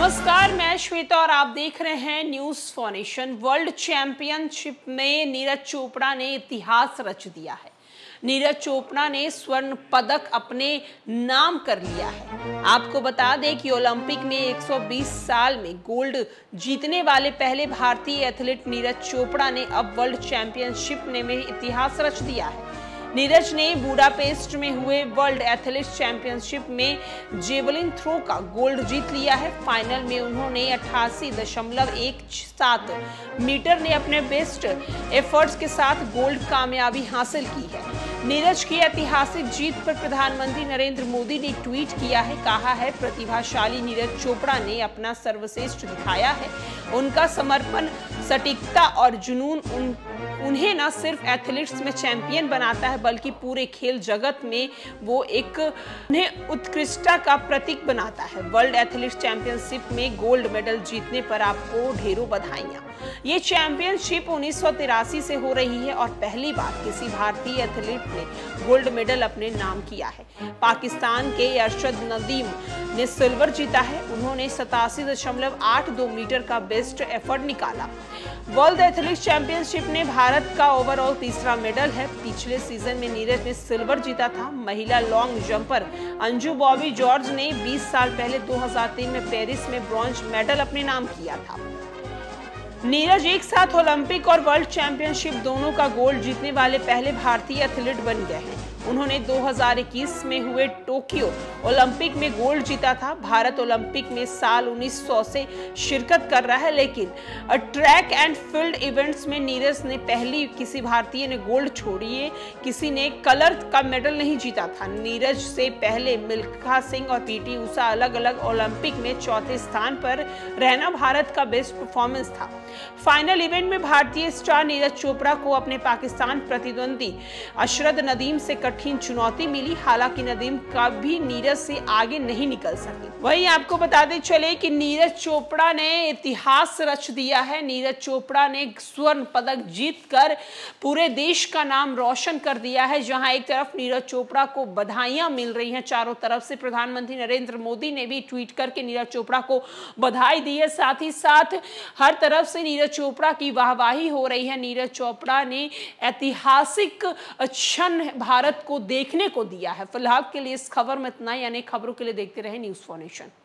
नमस्कार, मैं श्वेता और आप देख रहे हैं news for nation. World championship में नीरज चोपड़ा ने इतिहास रच दिया है। नीरज चोपड़ा ने स्वर्ण पदक अपने नाम कर लिया है। आपको बता दें कि ओलंपिक में 120 साल में गोल्ड जीतने वाले पहले भारतीय एथलीट नीरज चोपड़ा ने अब वर्ल्ड चैंपियनशिप में इतिहास रच दिया है। नीरज ने बुडापेस्ट में हुए वर्ल्ड एथलेटिक्स चैंपियनशिप में जेवलिन थ्रो का गोल्ड जीत लिया है। फाइनल में उन्होंने 88.17 मीटर ने अपने बेस्ट एफर्ट्स के साथ गोल्ड कामयाबी हासिल की है। नीरज की ऐतिहासिक जीत पर प्रधानमंत्री नरेंद्र मोदी ने ट्वीट किया है। कहा है, प्रतिभाशाली नीरज चोपड़ा ने अपना सर्वश्रेष्ठ दिखाया है। उनका समर्पण, सटीकता और जुनून उन्हें न सिर्फ एथलेटिक्स में चैंपियन बनाता है बल्कि पूरे खेल जगत में वो उन्हें उत्कृष्टता का प्रतीक बनाता है। वर्ल्ड एथलेटिक्स चैंपियनशिप में गोल्ड मेडल जीतने पर आपको ढेरों बधाइयां। ये चैंपियनशिप 1983 से हो रही है और पहली बार किसी भारतीय एथलीट ने गोल्ड मेडल अपने नाम किया है। पाकिस्तान के अरशद नदीम ने सिल्वर जीता है। उन्होंने 87.82 मीटर का बेस्ट एफर्ट निकाला। वर्ल्ड एथलेटिक्स चैंपियनशिप में भारत का ओवरऑल तीसरा मेडल है। पिछले सीजन में नीरज ने सिल्वर जीता था। महिला लॉन्ग जंपर अंजू बॉबी जॉर्ज ने 20 साल पहले 2003 में पेरिस में ब्रॉन्ज मेडल अपने नाम किया था। नीरज एक साथ ओलंपिक और वर्ल्ड चैंपियनशिप दोनों का गोल्ड जीतने वाले पहले भारतीय एथलीट बन गए हैं। उन्होंने 2021 में हुए टोक्यो ओलंपिक में गोल्ड जीता था। भारत ओलंपिक में साल 1900 से शिरकत कर रहा है, लेकिन ट्रैक एंड फील्ड इवेंट्स में नीरज ने पहली किसी भारतीय ने गोल्ड छोड़िए किसी ने कलर का मेडल नहीं जीता था। नीरज से पहले मिल्खा सिंह और पीटी उषा अलग अलग ओलंपिक में चौथे स्थान पर रहना भारत का बेस्ट परफॉर्मेंस था। फाइनल इवेंट में भारतीय स्टार नीरज चोपड़ा को अपने पाकिस्तान प्रतिद्वंदी अरशद नदीम से कठिन चुनौती मिली। हालांकि नदीम का भी नीरज से आगे नहीं निकल सके। वहीं आपको बताते चले कि नीरज चोपड़ा ने इतिहास रच दिया है। नीरज चोपड़ा ने स्वर्ण पदक जीतकर पूरे देश का नाम रोशन कर दिया है। जहां एक तरफ नीरज चोपड़ा को बधाइयां मिल रही हैं, चारों तरफ से प्रधानमंत्री नरेंद्र मोदी ने भी ट्वीट करके नीरज चोपड़ा को बधाई दी है। साथ ही साथ हर तरफ से नीरज चोपड़ा की वाहवाही हो रही है। नीरज चोपड़ा ने ऐतिहासिक क्षण भारत को देखने को दिया है। फिलहाल के लिए इस खबर में इतना ही। अनेक खबरों के लिए देखते रहे न्यूज फॉर नेशन।